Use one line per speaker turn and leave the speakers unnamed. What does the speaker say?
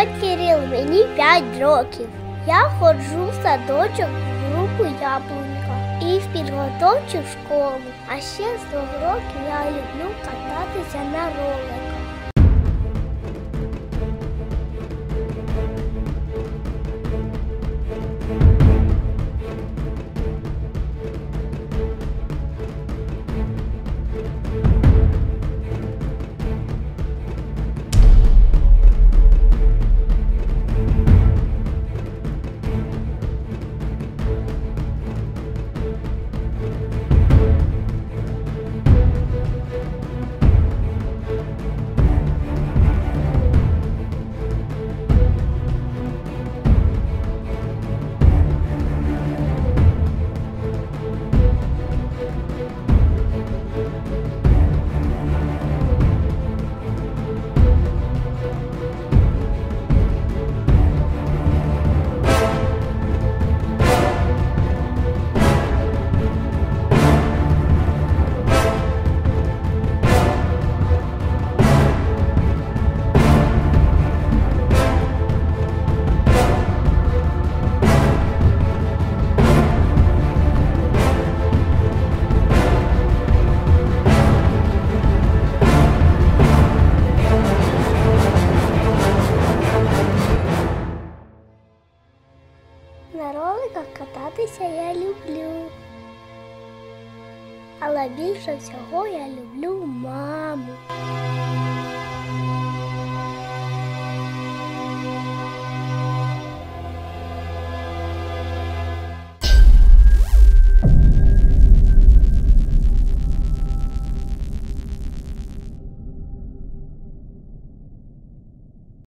звати Кирил, мені 5 років. Я ходжу в садочок в групу Яблунька і в підготовчу школу. А ще з 2 років я люблю кататися на роликах. На роликах кататися я люблю, але більше всього я люблю маму.